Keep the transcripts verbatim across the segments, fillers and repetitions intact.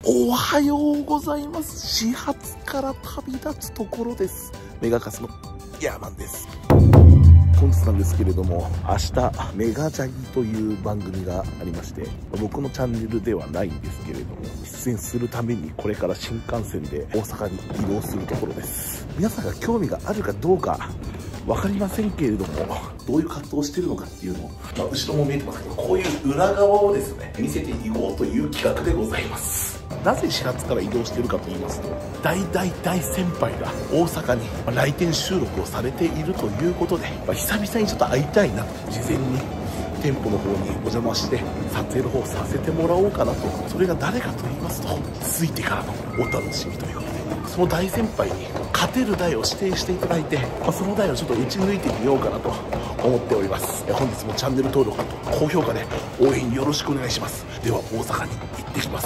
おはようございます。始発から旅立つところです。メガカスのヤーマンです。本日なんですけれども、明日メガジャギという番組がありまして、僕のチャンネルではないんですけれども、出演するためにこれから新幹線で大阪に移動するところです。皆さんが興味があるかどうか分かりませんけれども、どういう活動をしているのかっていうのを、まあ、後ろも見えてますけど、こういう裏側をですね見せていこうという企画でございます。なぜ始発から移動しているかと言いますと、大大大先輩が大阪に来店収録をされているということで、まあ、久々にちょっと会いたいなと、事前に店舗の方にお邪魔して撮影の方をさせてもらおうかなと。それが誰かと言いますと、着いてからのお楽しみということで、その大先輩に勝てる台を指定していただいて、まあ、その台をちょっと打ち抜いてみようかなと思っております。本日もチャンネル登録と高評価で応援よろしくお願いします。では大阪に行ってきます。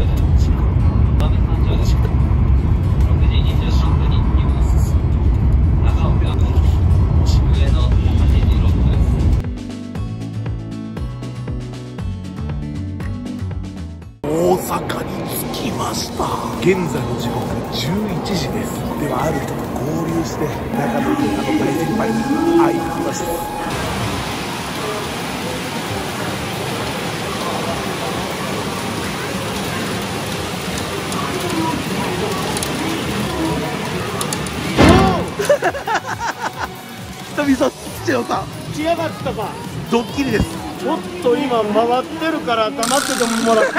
大阪に着きました。現在の時刻じゅういちじです。ではある人と合流して仲のいいあの大先輩に会いに行きました。久々、千代さん来やがったか。 ドッキリです。 ちょっと今回ってるから黙っててもらって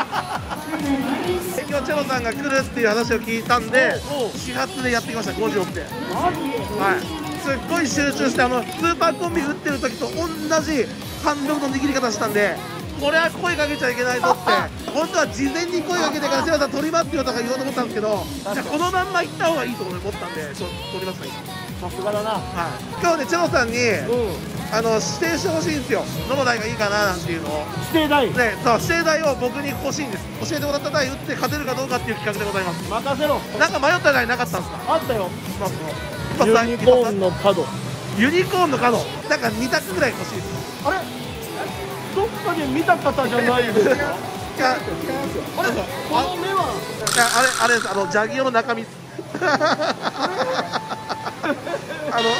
今日チェロさんが来るっていう話を聞いたんで、始発でやってきました。ごじ起きて、 マジ？ はい、すっごい集中して、あのスーパーコンビ打ってる時と同じ貫禄の握り方したんで、これは声かけちゃいけないぞって本当は事前に声かけてから「チェロさん取り待ってよ」とか言おうと思ったんですけど、じゃあこのまんま行った方がいいと思ったんで、ちょっと取りました。 さすがだな。 はい、今日ねチェロさんに、 うん、 あの指定してほしいんですよ。どの台がいいかななんていうのを。 指定台ね、そう、指定台を僕に欲しいんです。教えてもらった台打って勝てるかどうかっていう企画でございます。 任せろ。 なんか迷った台なかったんですか？ あったよ。 一発ユニコーンの角。 ユニコーンの角。なんかに択ぐらい欲しいです。 あれ、どっかで見た方じゃないですか？ いや、 あれ、この目は。 いや、あれ、あれです。あのジャギオの中身です。あの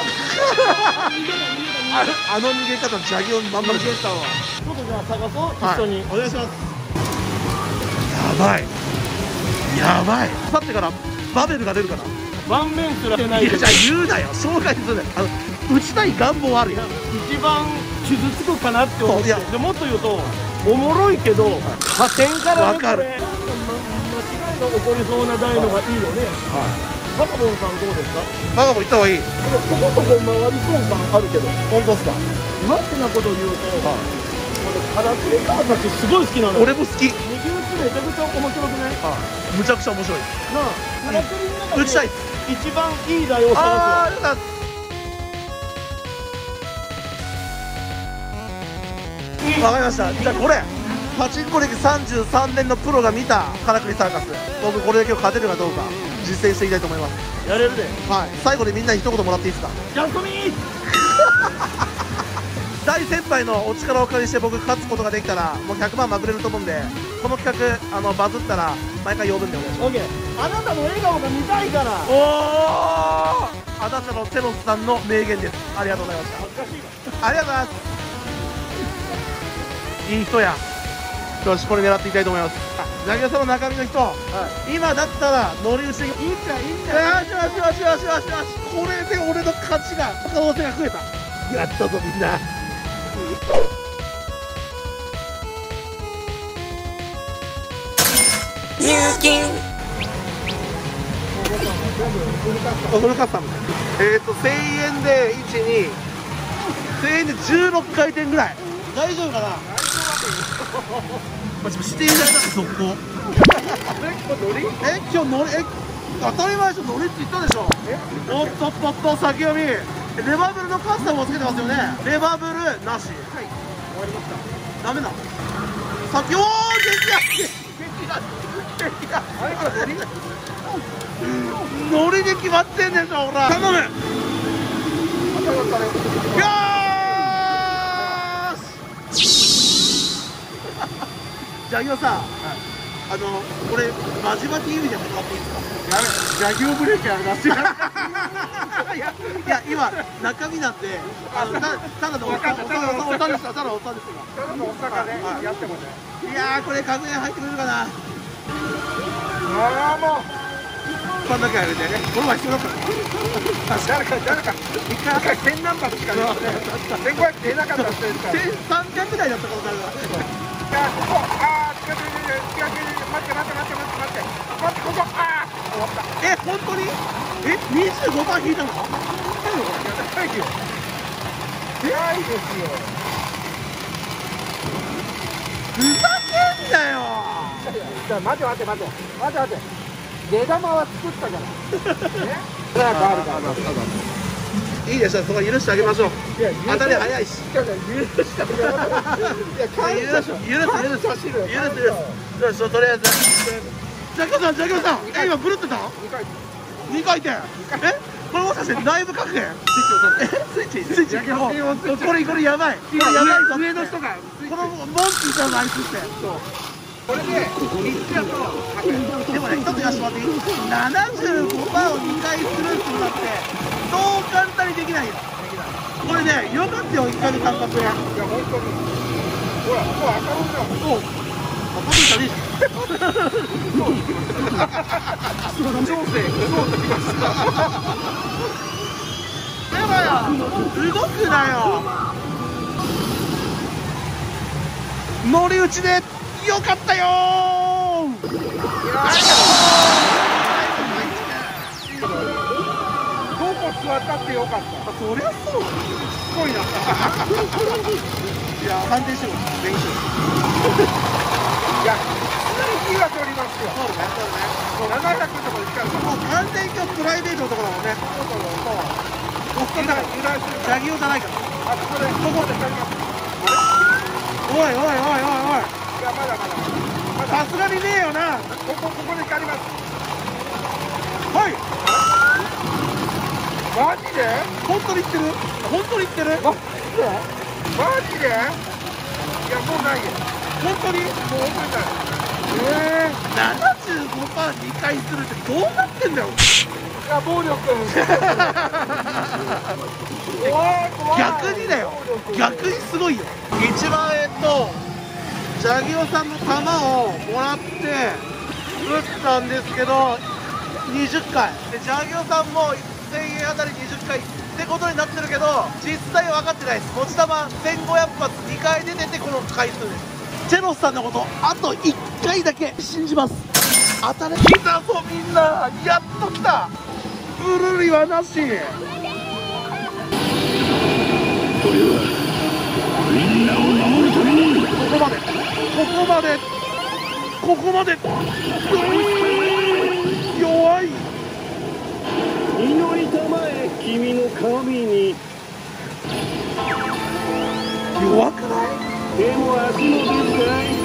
あの逃げ方、ジャギオのまんまです。 ちょっとじゃあ探そう、一緒に。 お願いします。やばいやばい。去ってからバベルが出るから。 盤面すらしてないけど。 いや、じゃあ言うなよ、紹介するなよ。あの打ちたい願望あるよ。 一番傷つくかなって思って。 いやでもっと言うとおもろいけど加点からね、 わかる。 間違いが起こりそうな台のがいいよね。バカボンさんどうですか？ バカボン行った方がいい。 こことこ回りそう感あるけど。 本当ですか？ マジなこと言うと、カラクリカーたちすごい好きなの。 俺も好き。 右打ちめちゃくちゃ面白くない？ むちゃくちゃ面白い。 なあ、カラクリの中で打ちたい。 一番いい台を探すよ。 ああ、わかりました。じゃあこれパチンコ歴さんじゅうさんねんのプロが見たカラクリサーカス、僕これで今日勝てるかどうか実践していきたいと思います。 やれるで。 はい、最後にみんなに一言もらっていいですか？ ジャスミン大先輩のお力をお借りして僕勝つことができたらもうひゃくまんまくれると思うんで、この企画あのバズったら毎回呼ぶんでお願いします。 オッケー。あなたの笑顔が見たいから。 おお、あなたのテロスさんの名言です。ありがとうございました。 恥ずかしいわ。 ありがとうございます。いい人や。よし、これ狙っていきたいと思います。ジャギオさんの中身の人、はい、今だったら乗り打ちでいいんじゃん、いいんじゃん。よしよしよしよしよしよし、これで俺の勝ちが可能性が増えた。やったぞみんな。 入金フルカスタム。えっとせんえんでいち、にせんえんでじゅうろっかい転ぐらい。大丈夫かな？まあ、指定台だって速攻。え、今日乗り、え、当たり前でしょ、乗りって言ったでしょ。おっとっとっと、先読み。レバブルのカスタムをつけてますよね。レバブルなし。はい、終わりました。ダメだ。先、おー、激ア激ア激ア。乗りで決まってんでしょ、ほら。頼む。よーし。じゃあ今さ、はい、 あのこれマジマ ティーブイ でもらっていいですか？ やるジャギオブレーキあるなし。 いやいや今中身なんで、あのたただのおっさん、おっさん、おっさんですから、ただのおっさんですかただのおっさんがねやってもね。 ら。いやーこれ確認入ってくれるかな。 ああもうこんだけあれでね、この前必要だったの。 誰か誰か一回赤い千何発しか出なかった。千五百出なかったですから。 千三百台だったことあるから。 いやここああ違う違う違う違う違う待って待って待って待って待って待ってここああ終わった。 え本当に？えにじゅうごばん引いたの？ いや高いよ。高いですよ。 ふざけんなよ。 じゃあ待て待て待て待て待て。出玉は作ったから。ね。それは変わるから。 いいでしょ、そこ許してあげましょう。当たり早いし。 許してあげましょう。いや許す許す許す許す許す。とりあえず。ジャキオさんジャキオさん。え今ブルってた？二回転。え？これもしかして内部確変？えスイッチスイッチ。これこれやばい。今やばいぞ。 上の人がこのモンキーちゃんのアイスって。 これでみっつやとでもね、一つ言わせてもらっていい？ななじゅうごパーセントをにかいスルーするなんてそう簡単にできないよ。これね、よかったよ、いっかいの感覚で。いや、 本当にほら、もう赤文字はそう赤文字じゃねえじゃん。 調整そうときました。 やばいよ、動くなよ。乗り打ちでよかったよー。 どこ座ったってよかった。 そりゃそうだ。 すごいな。 いや、判定しろ、練習。 いや、次は取りますよ。 そうだね、そうだね。 ななひゃくのところに来たらもう完全に今日プライベートのところだもんね。 そうそうそう。 おっさんだから、 油断するジャギオじゃないから。 あそこでここで取ります。 おいおいおいおいおい。 いやまだまだまだ。 さすがにねえよな。 ここここで光ります。 はい。 マジで？ 本当に言ってる？本当に言ってる？ マジで？マジで？いやもうないよ。 本当に？ もう本当にない。 ええ。ななじゅうごパーセントにかいするってどうなってんだよ。 いや暴力。怖い怖い。 逆にだよ。逆にすごいよ。いちまんえんとジャギオさんの玉をもらって打ったんですけどにじゅっかいで、ジャギオさんもせんえんあたりにじゅっかいってことになってるけど、実際は分かってないです。持ち玉せんごひゃく発にかい出ててこの回数です。チェロスさんのことあといっかいだけ信じます。当たれ。来たぞみんな、やっと来た。ブルリはなし。これはみんなを守るために。ここまでここまでここまで。弱い。 祈りたまえ君の神に。 弱くない？ でも足も出るかい。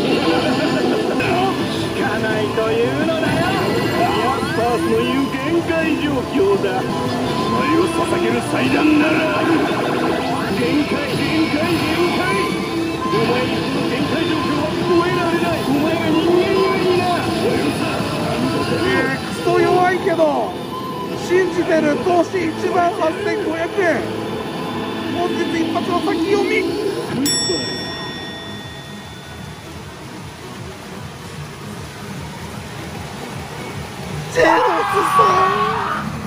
聞かないというのだよ。ヤスパースの言う限界状況だ。お前を捧げる祭壇なら限界限界限界。お前にこの限界状況は超えられない。お前が人間以外にな。 えー、クソ弱いけど信じてる。投資いちまんはっせんごひゃくえん。本日一発の先読み。チェロスさん。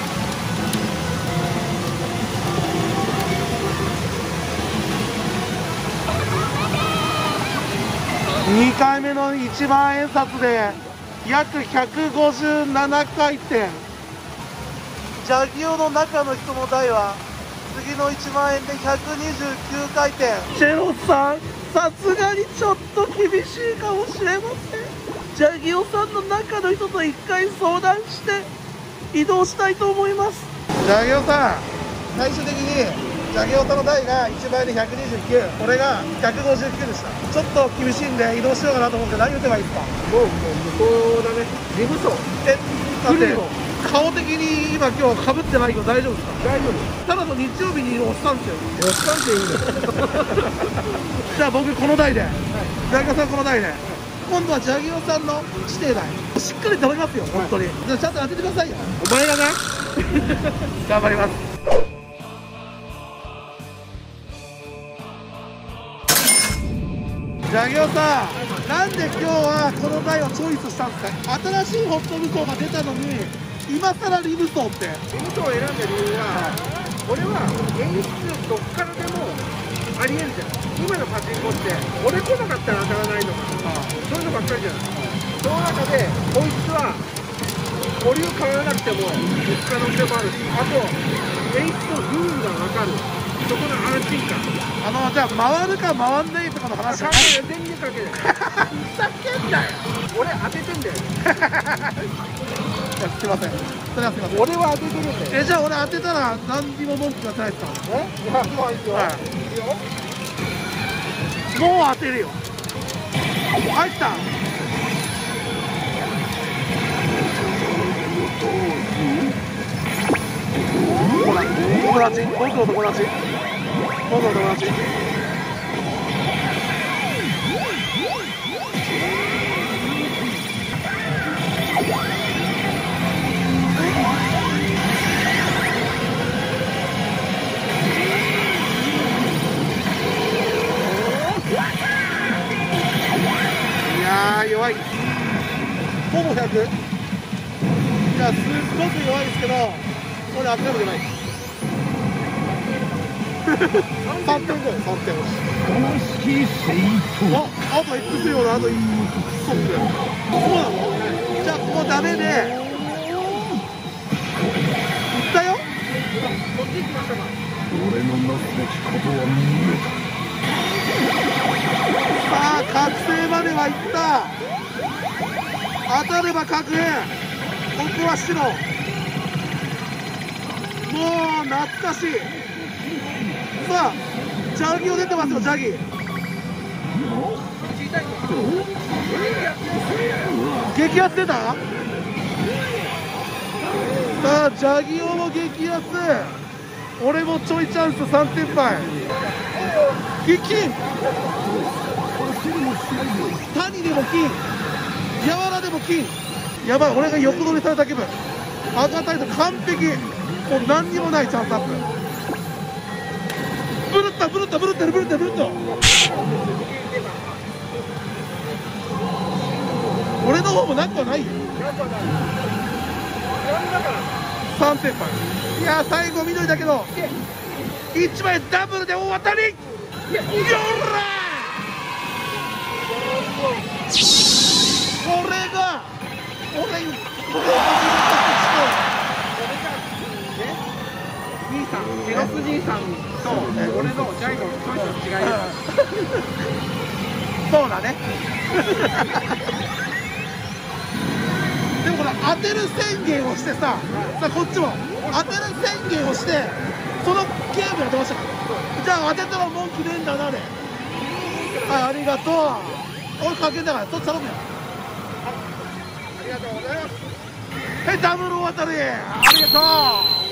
にかいめのいちまんえん札で約ひゃくごじゅうななかい転。ジャギオの中の人の台は次のいちまんえんでひゃくにじゅうきゅうかい転。チェロスさん、さすがにちょっと厳しいかもしれません。ジャギオさんの中の人と一回相談して移動したいと思います。ジャギオさん、最終的にジャギオさんの台がいちまんえんでひゃくにじゅうきゅう、これがひゃくごじゅうきゅうでした。ちょっと厳しいんで移動しようかなと思って、何言ってばいいですか？ もうもう向こうだね。事務所。 え、だって顔的に今今日かぶってないけど大丈夫ですか？ 大丈夫。 ただの日曜日におっさんですよ。 おっさんっていいんだよ。 じゃあ僕この台で、ジャギオさんこの台で、 今度はジャギオさんの指定台しっかり止めますよ、本当に。じゃあちゃんと当ててくださいよ。 お前がな頑張ります。ジャギオさん、なんで今日はこの台をチョイスしたんですか？新しいホット無双が出たのに今さらリブソーって。 リブソーを選んだ理由は、俺は演出どっからでもありえるじゃん。今のパチンコって俺来なかったら当たらないのか、そういうのばっかりじゃない。その中でこいつは保留変わらなくても行く可能性もあるし、あと演出のルールが分かる、そこの安心感。 あのじゃあ回るか回んないとかの話じゃない。 全然かけない。ふざけんなよ。俺当ててんだよ。 いやすいません、それはすいません。 俺は当ててるんだよ。 えじゃあ俺当てたら何にも文句がないですか？ え？いやもういいよ。 はいいいよ。 もう当てるよ。入った。ほら友達、僕の友達、僕の友達。いやー弱い。ほぼひゃく。いやすごく弱いですけど、これ当てたことない。さんてんごよ、さんてんご。あ、あと エックス 用のあといいクソって。そうなの？じゃあここダメで。いったよ。 こっち行きましたか。 俺のなすべきことは見えた。 さあ覚醒まではいった。当たれば確変。ここは白。もう懐かしい。さあジャギオ出てますよ、ジャギ。激アツ出た。さあジャギオも激アツ。俺もちょいチャンスさんてんぱい。激金。谷でも金、柔らでも金。やばい、俺が横取りされた気分。赤タイト完璧。もう何にもないチャンスアップ。ブルッタブルッタブルッタブルッタブルッタ。俺の方もなくはないよ。さんてんぱい。いや最後緑だけどいちまいダブルで大当たり。よっらこれが俺兄さん、ケロス兄さんと俺のジャイのチョイスの違い。 そうだね。でもこれ当てる宣言をしてさ、さあこっちも当てる宣言をしてそのゲームやってましたから。じゃあ当てたら文句ねえんだなで。はい、ありがとう。俺かけんだからそっち頼むよ。 ありがとうございます。 はい、ダブル大当たりありがとう。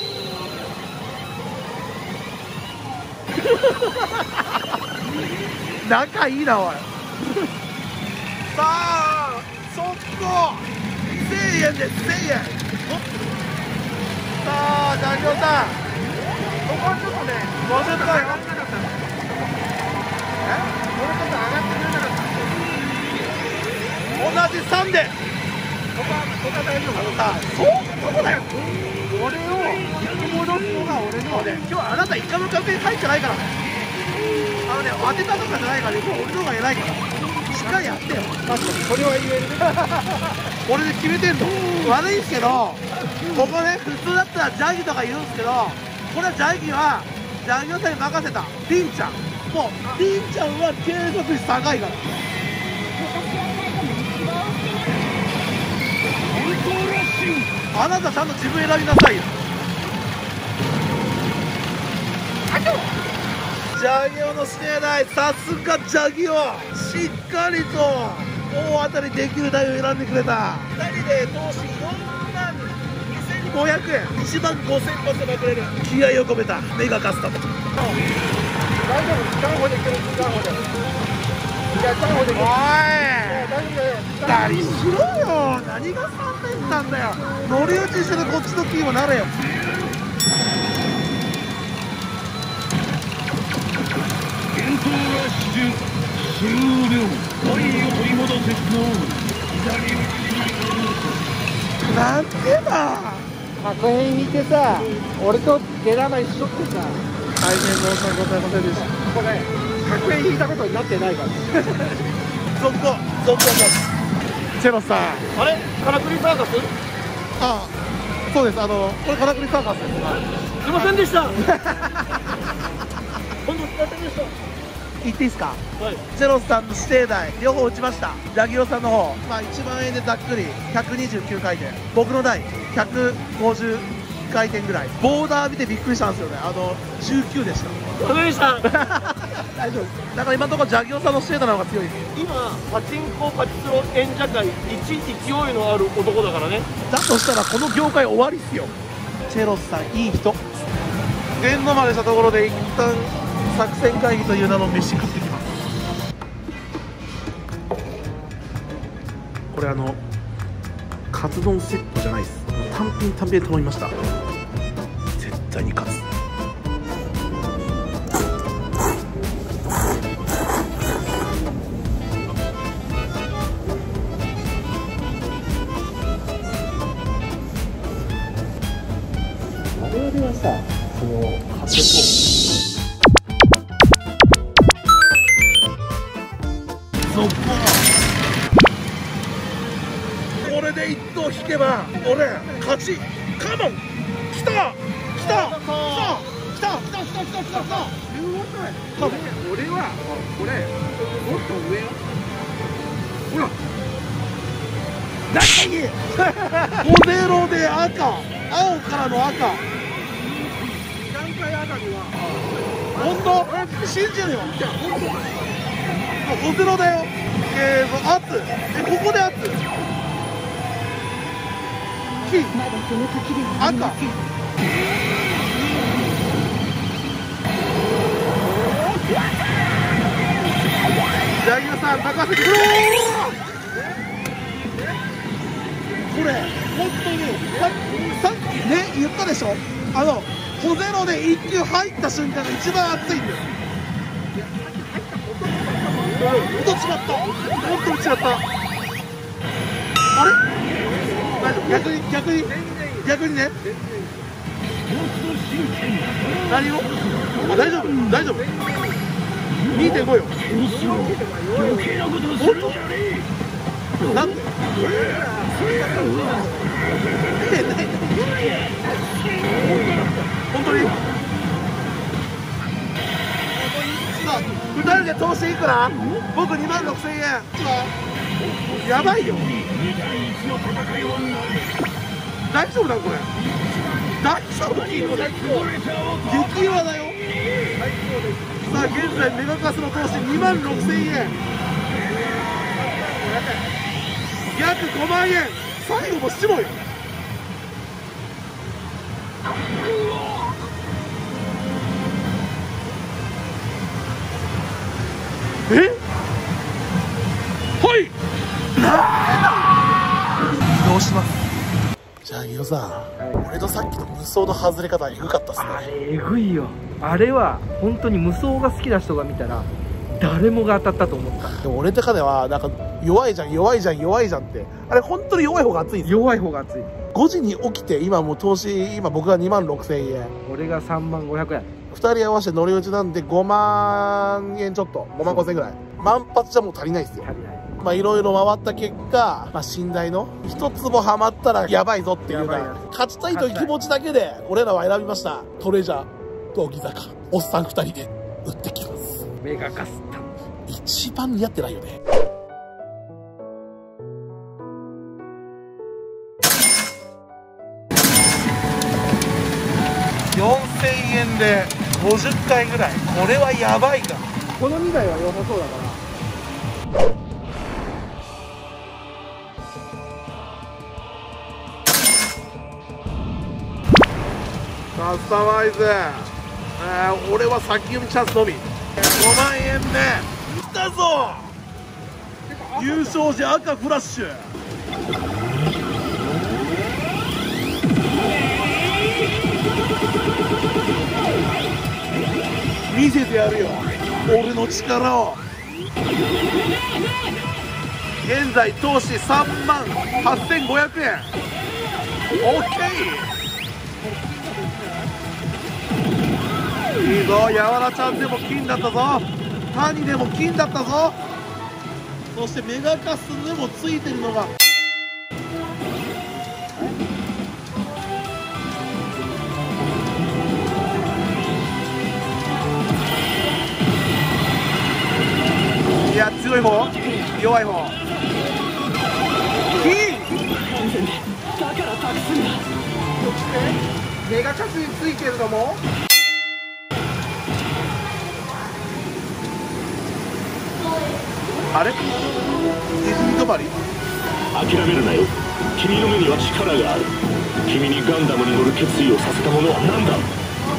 仲いいなおい。さあ速攻せんえんです。せんえん。さあジャギオさん、 ここはちょっとね、 もうちょっと上がらなかった。え？もうちょっと上がってくれなかった。 同じさんでここは、ここは大丈夫。 あのさ、そうそこだよ。 俺を引き戻すのが俺のね、今日あなた一回もカンペ入ってないからね。あのね、当てたとかじゃないからね、もう俺の方が偉いから。しっかりやってよ。 確かにそれは言えるね。 俺で決めてんの。悪いっすけど、ここね、普通だったらジャギとか言うんですけど、これはジャギは、ジャギオさんに任せた。リンちゃん。もう、リンちゃんは継続率高いから。あなたちゃんと自分選びなさいよ。ジャギオの指定台、さすがジャギオ。しっかりと大当たりできる台を選んでくれた。ふたりで投資よんまんにせんごひゃくえん、いちまんごせん発でまくれる。気合を込めたメガカスタム。 大丈夫、時間ほどいける、時間ほど。 やった方でいい。 おい大丈夫だよ。 何しろよ。何がさん連なんだよ。乗り打ちしてるこっちのキーもなれよ。 幻想ラッシュ終了。愛を取り戻せのなんでだ。 確変にいてさ、俺と出玉一緒ってさ、 大変申し訳ございませんでした。 これ確変引いたことになってないから。 続行続行チェロさん。 あれからくりサーカスああ、そうです。あのこれからくりサーカスです。 すいませんでした本当すいませんでした。 言っていいですか。 はいチェロスさんの指定台両方打ちました。ジャギオさんの方、まあ、いちまんえんでざっくりひゃくにじゅうきゅうかいてん、僕の台ひゃくごじゅうかいてんぐらい。ボーダー見てびっくりしたんですよね。あのじゅうきゅうでした。 すいませんでした大丈夫です。だから今のところジャギオさんの指定台の方が強いです。 今パチンコパチスロ演者界一勢いのある男だからね。 だとしたらこの業界終わりっすよ。チェロスさんいい人。限度までしたところで一旦作戦会議という名の飯食ってきます。これあのカツ丼セットじゃないです。単品単品で頼みました。絶対に勝つ。我々はさ、そのカツ丼そここれで一投引けば俺勝ち。カモン来た来た来た来た来た来た来た来た来た来た。 俺はこれもっと上よ。ほら何ごゼロで赤、青からの赤。 段階あたりは本当信じるよ。ごゼロだよ。えー、圧えここで圧金赤ジャギオさん高瀬君これ本当にささっきね言ったでしょ。あの小ゼロで一球入った瞬間が一番熱いんだよ。本当違った。本当に違った。あれ大丈夫。逆に逆に逆にね。何をあ大丈夫大丈夫。にてんごよ。 余計なことをするんじゃねえ。 なんでえ何本当にさあふたりで投資いくら。僕にまんろくせんえん。やばいよ。大丈夫だこれ。大丈夫激弱だよ。さあ現在メガカスの投資にまんろくせんえん、約ごまんえん。最後もしもよ。えはいどうします。じゃあギオさん、はい、俺とさっきの無双の外れ方エグかったっすね。 あれエグいよ。あれは本当に無双が好きな人が見たら誰もが当たったと思った。 でも俺の中ではなんか弱いじゃん弱いじゃん弱いじゃんって、あれ本当に弱い方が熱いんですよ。 弱い方が熱い。 ごじに起きて今もう投資今僕がにまんろくせんえん、 俺がさんまんごひゃくえん、 ふたり合わせて乗り打ちなんでごまんえんちょっと、ごまんごせんえんぐらい。万発じゃもう足りないですよ。 足りない。 まあいろいろ回った結果、まあ信頼の一坪ハマったらやばいぞっていうか、勝ちたいという気持ちだけで俺らは選びました。トレジャーとギザカおっさんふたりで打ってきます。 メガカスタ一番似合ってないよね。よんせんえんでごじゅっかいぐらい。これはやばいか。 このにだいは良さそうだから。 カスタマイズ、えー、俺は先読みチャンスのみ。ごまんえんで来たぞ。 優勝時赤フラッシュ。見せてやるよ俺の力を。現在投資さんまんはっせんごひゃくえん。オッケー、いいぞ。やわらちゃんでも金だったぞ。谷でも金だったぞ。そしてメガカスでもついてるのがいや、強い方弱い方金。 だから託すんだ。そしてメガカスについてるのもあれネズミ止まり。 諦めるなよ。君の目には力がある。君にガンダムに乗る決意をさせたものは何だ。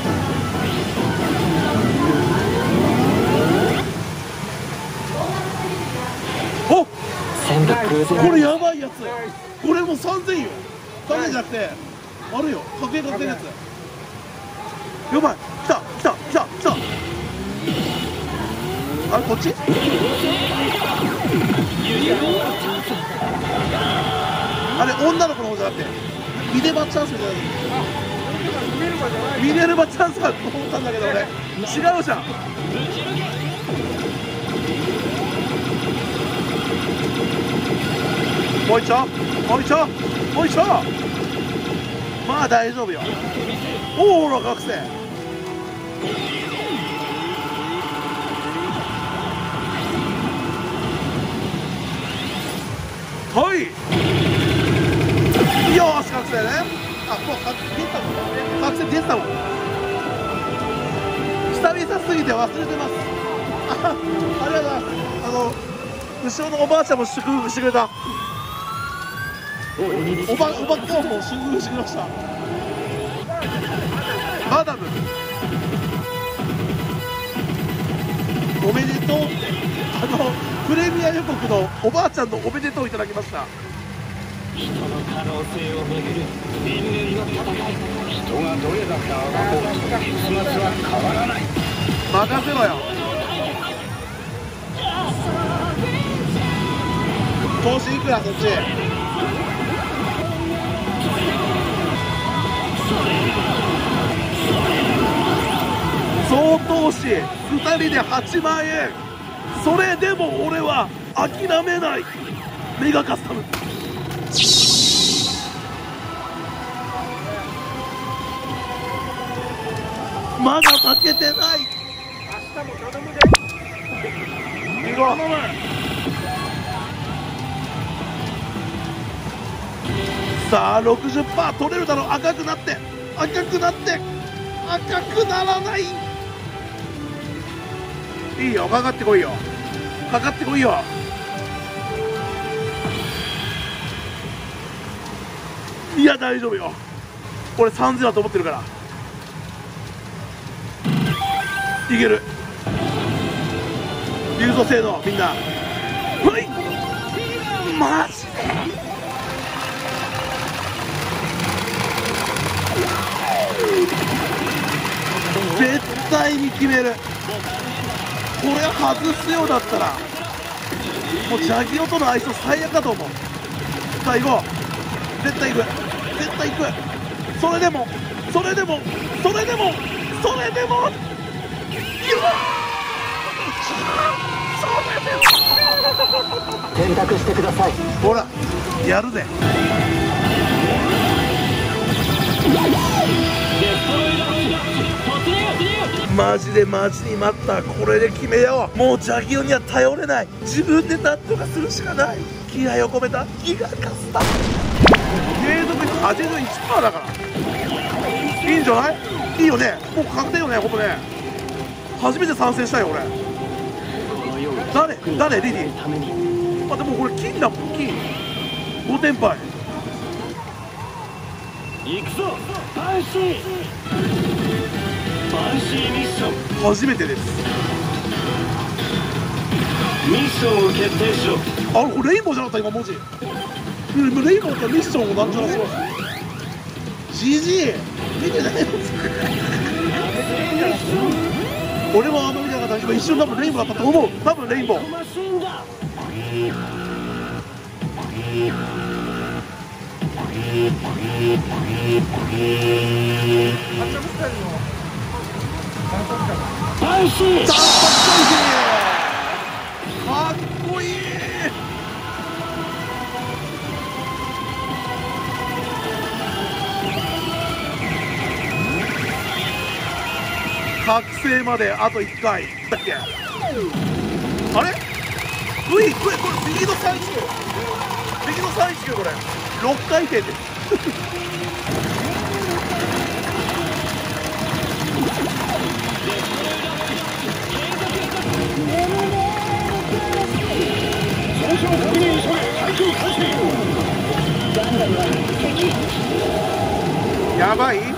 おっ、これやばいやつ。これもうさんぜんよ。さんぜんじゃなくてあれよ、格ゲー格ゲーやつ。やばい、来た来た来た来た。あれこっち。あれ女の子の方じゃなくてミネバチャンスみたいな。ミネルバチャンスかと思ったんだけど俺違うじゃん。もう一丁もう一丁もう一丁。まあ大丈夫よ。おおら学生。はい。よーし学生ね。あ、もう学生出たもん。学生出たもん。久々すぎて忘れてます。あ、ありがとうございます。あの後ろのおばあちゃんも祝福してくれた。おばおばっ子も祝福してくれました。マダムおめでとう。あのプレミア予告のおばあちゃんのおめでとういただきました。 人の可能性をめぐる因縁の戦い。人がどれだけあがこうと結末は変わらない。 任せろよ。投資いくらそっち。総投資ふたりではちまんえん。それでも俺は諦めない。メガカスタム。まだ負けてない。 明日も頼むで。 いこう。さあ ろくじゅっパーセント 取れるだろう。赤くなって赤くなって赤くならない。いいよ、かかってこいよ、かかってこいよ。いや大丈夫よ、俺さんぜんだと思ってるから。いける。流動性能みんな。はいマジで絶対に決める。これ外すようだったらもうジャギオとの相性最悪だと思う。さあ行こう。絶対行く絶対行く。それでもそれでもそれでもそれでも選択してください。 ほらやるぜ。マジでマジに待った。これで決めよう。もうジャギオには頼れない。自分で何とかするしかない。気合を込めたギガカスタ。継続率 はちじゅういちパーセント だからいいんじゃない。いいよね。もう確定よね。ほんとね初めて参戦したよ俺。誰誰リリー。あでもこれ金だもん。金ごてんぱい。 行くぞバンシー。バンシーミッション初めてです。 ミッションを決定しろ。 あれこれレインボーじゃなかった今文字。レインボーってミッションをなんちゃらそう。ジジイ見てないよ。俺もあんま見てなかったけど一瞬多分レインボーだったと思う。多分レインボー。 パンシーかっこいい。覚醒まであといっかいだっけ。あれ V これこれ右のさんいちきゅう右のさんいちきゅうこれろっかい転です。やばい。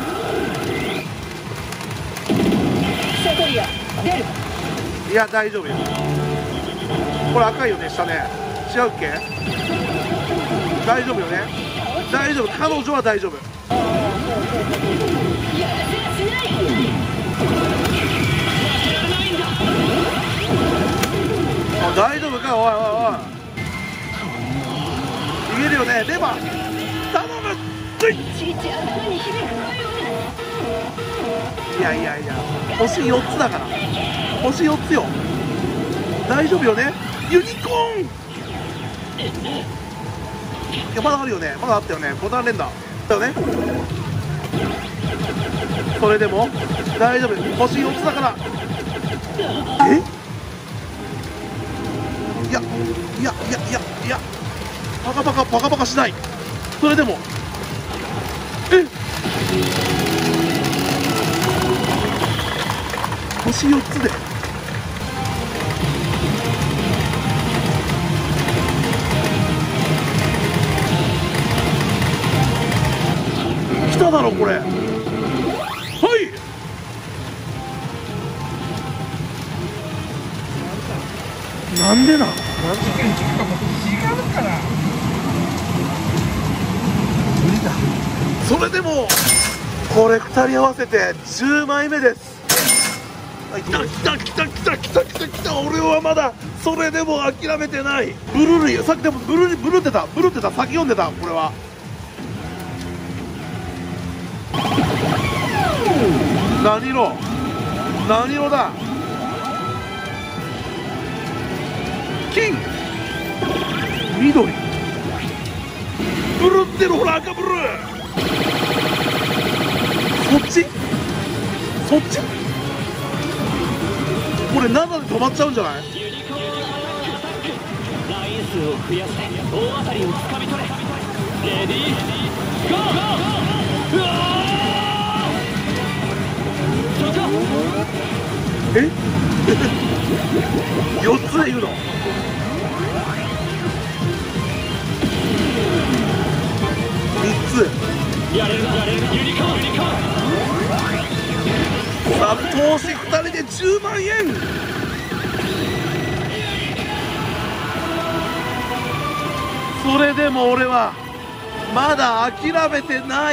いや大丈夫よ。これ赤いよね下ね。違うっけ。大丈夫よね。大丈夫。彼女は大丈夫。あ大丈夫か。おいおいおいいけるよね。レバー頼む。いやいやいや星よっつだから。星よっつよ。大丈夫よね。ユニコーン。いやまだあるよね。まだあったよね。ボタン連打だよね。それでも大丈夫。星よっつだから。えいやいやいやいやいやパカパカパカパカしない。それでもえ星よっつで来ただろこれ。はいなんでなん。なんで違うから無理だ。それでもこれふたり合わせてじゅうまいめです。来た来た来た来た来た来た来た。俺はまだそれでも諦めてない。ブルールイさっきでもブルーブルってたブルってた先読んでた。これは何色何色だ。金緑ブルってる。ほら赤ブルー。そっちそっちこれななで止まっちゃうんじゃない。 ライン数を増やして大当たりをつかみ取れ。レディーゴーゴー。うわえよっつでいくの。みっつやれるやれる。ユニコーンユニコーン。 さあ投資ふたりでじゅうまんえん。それでも俺はまだ諦めてない。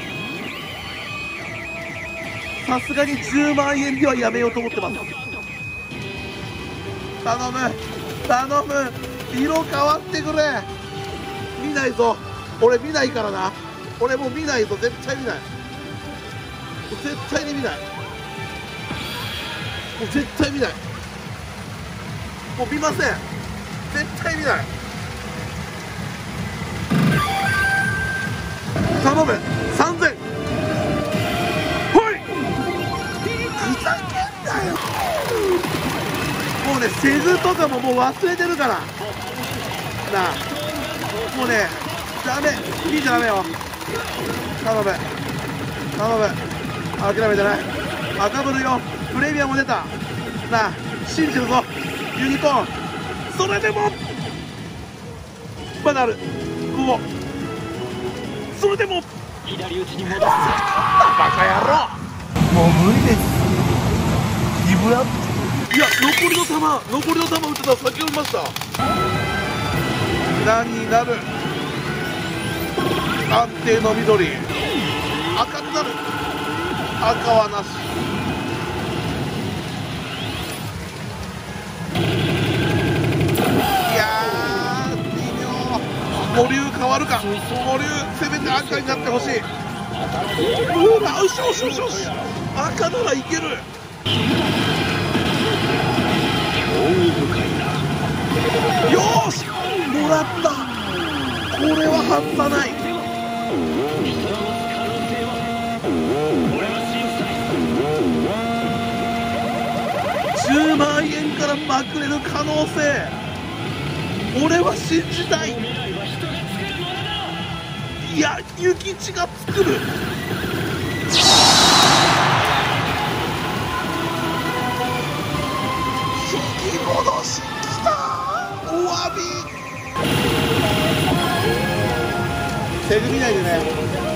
さすがにじゅうまんえんではやめようと思ってます。頼む頼む色変わってくれ。見ないぞ俺。見ないからな。俺もう見ないぞ。絶対見ない。絶対に見ない。もう絶対見ない。もう見ません。絶対見ない。頼むさんぜん。ふざけんなよ。もうねセグとかももう忘れてるからなあ。もうねダメいいじゃダメよ。頼む頼む諦めてない。赤ブルよ。プレミアも出たなあ。信じるぞユニコーン。それでもまだあるここ。それでも左打ちに戻す。 バカ野郎もう無理です。ギブアップいや、残りの球残りの球打ってたら先読みました。何になる。安定の緑、赤になる。赤はなし。いやー微妙。保留変わるか。保留せめて赤になってほしい。うわ、よしよしよしよし、赤ならいける。よーし、もらった。これは外さない。じゅうまんえんからまくれる可能性、俺は信じたい。いや、諭吉が作る。引き戻しきた。お詫び。セグ見ないでね。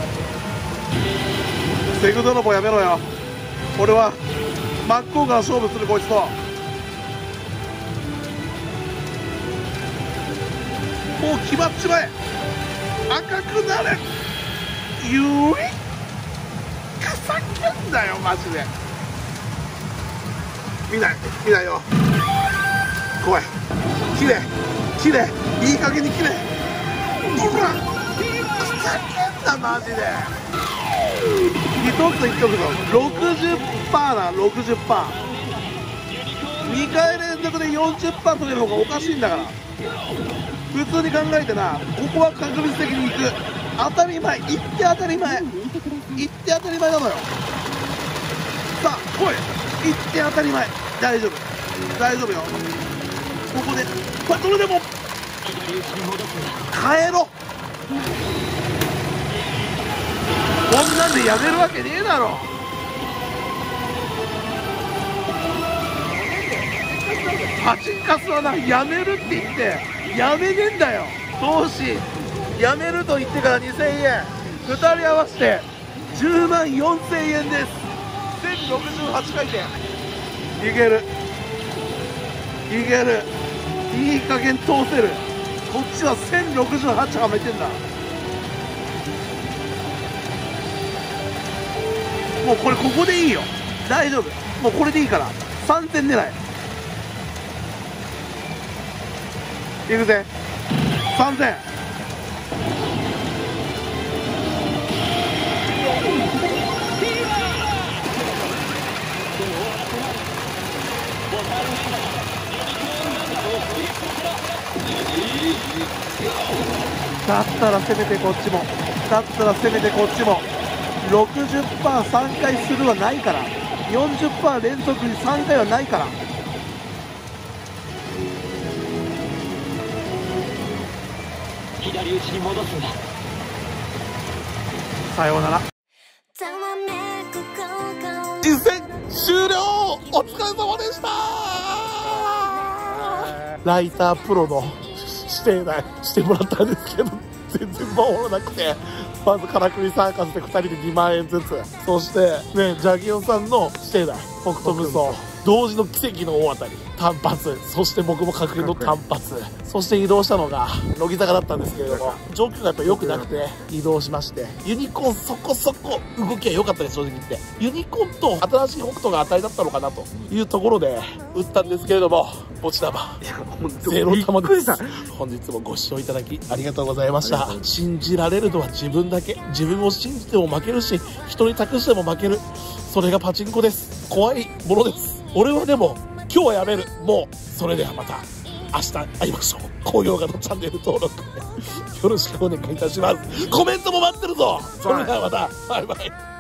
セグ泥棒やめろよ。俺は真っ向から勝負する。こいつともう決まっちまえ。赤くなれ。ゆいかさけんだよマジで。見ない見ないよ。怖い。きれいきれい、いい加減にきれい。ほらふざけんなマジで。一つ言っとくぞ、 ろくじゅっパーセント な ろくじゅっパーセント。 にかい連続で よんじゅっパーセント 取れる方がおかしいんだから。普通に考えてな、ここは確率的にいく。当たり前、行って当たり前、行って当たり前なのよ。さあ来い、行って当たり前。大丈夫大丈夫よ。ここでこれそれでも帰ろ。こんなんでやめるわけねえだろ。パチンカスはな、やめるって言ってやめねえんだよ。投資やめると言ってからにせんえん、ふたり合わせてじゅうまんよんせんえんです。せんろくじゅうはちかいてん。いけるいける、いい加減通せる。こっちはせんろくじゅうはちはめてんだ。もうこれここでいいよ、大丈夫。もうこれでいいからさんてん狙いいくぜ。さんぜん。だったらせめてこっちも、だったらせめてこっちも。 ろくじゅっパーセントさんかいするはないから、 よんじゅっパーセント 連続にさんかいはないから。 左打ちに戻すんだ。 さようなら。実戦終了。お疲れ様でした。ライタープロの指定代してもらったんですけど、全然回らなくて、まずからくりサーカスでふたりでにまんえんずつ、そしてね、ジャギオンさんの指定代北斗無双同時の奇跡の大当たり単発、そして僕も確認の単発、そして移動したのが乃木坂だったんですけれども、状況がやっぱ良くなくて移動しまして、ユニコーンそこそこ動きは良かったです。正直言ってユニコーンと新しい北斗が当たりだったのかなというところで打ったんですけれども、持ち球ゼロ球です。本日もご視聴いただきありがとうございました。信じられるのは自分だけ。自分を信じても負けるし、人に託しても負ける。それがパチンコです。怖いものです。俺はでも今日はやめる。もうそれではまた明日会いましょう。高評価とチャンネル登録よろしくお願いいたします。コメントも待ってるぞ。それではまたバイバイ。